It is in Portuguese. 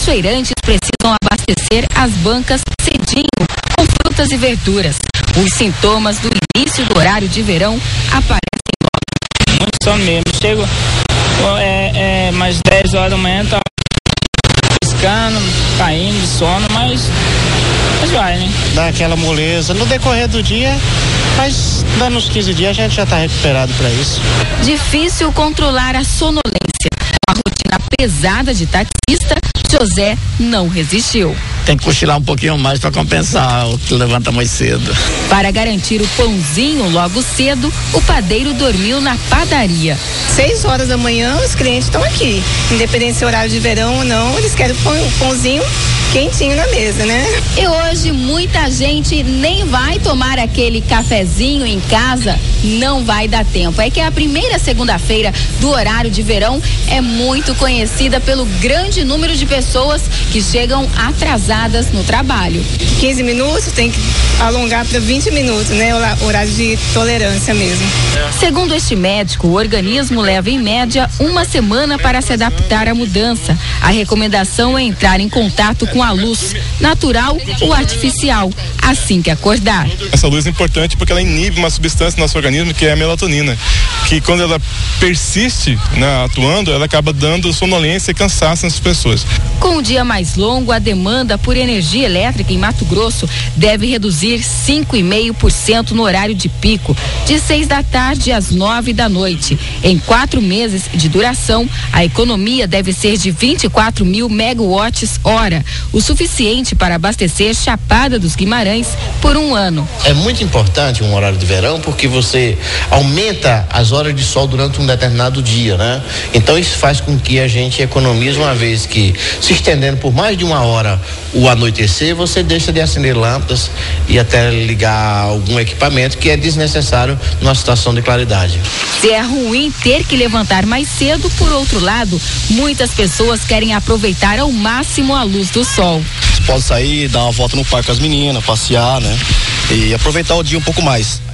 feirantes precisam abastecer as bancas cedinho com frutas e verduras. Os sintomas do início do horário de verão aparecem logo. Muito sono mesmo. Chego mais 10 horas da manhã, tá piscando, caindo de sono, mas vai, né? Dá aquela moleza. No decorrer do dia, mas dando uns 15 dias a gente já está recuperado para isso. Difícil controlar a sonolência. Com a rotina pesada de taxista, José não resistiu. Tem que cochilar um pouquinho mais para compensar o que levanta mais cedo. Para garantir o pãozinho logo cedo, o padeiro dormiu na padaria. 6 horas da manhã, os clientes estão aqui. Independente se é horário de verão ou não, eles querem o pãozinho quentinho na mesa, né? E hoje muita gente nem vai tomar aquele cafezinho em casa, não vai dar tempo. É que a primeira segunda-feira do horário de verão é muito conhecida pelo grande número de pessoas que chegam atrasadas no trabalho. 15 minutos tem que alongar para 20 minutos, né? O horário de tolerância mesmo. Segundo este médico, o organismo leva em média 1 semana para se adaptar à mudança. A recomendação é entrar em contato com a luz, natural ou artificial, assim que acordar. Essa luz é importante porque ela inibe uma substância no nosso organismo que é a melatonina, que quando ela persiste, né, atuando, ela acaba dando sonolência e cansaço nas pessoas. Com o dia mais longo, a demanda por energia elétrica em Mato Grosso deve reduzir 5,5% no horário de pico, de 6 da tarde às 9 da noite. Em 4 meses de duração, a economia deve ser de 24 mil megawatts hora, o suficiente para abastecer Chapada dos Guimarães por 1 ano. É muito importante um horário de verão porque você aumenta as horas de sol durante um determinado dia, né? Então isso faz com que a gente economize, uma vez que se estendendo por mais de 1 hora o anoitecer, você deixa de acender lâmpadas e até ligar algum equipamento que é desnecessário numa situação de claridade. Se é ruim ter que levantar mais cedo, por outro lado, muitas pessoas querem aproveitar ao máximo a luz do sol. Você pode sair, dar uma volta no parque com as meninas, passear, né? E aproveitar o dia um pouco mais.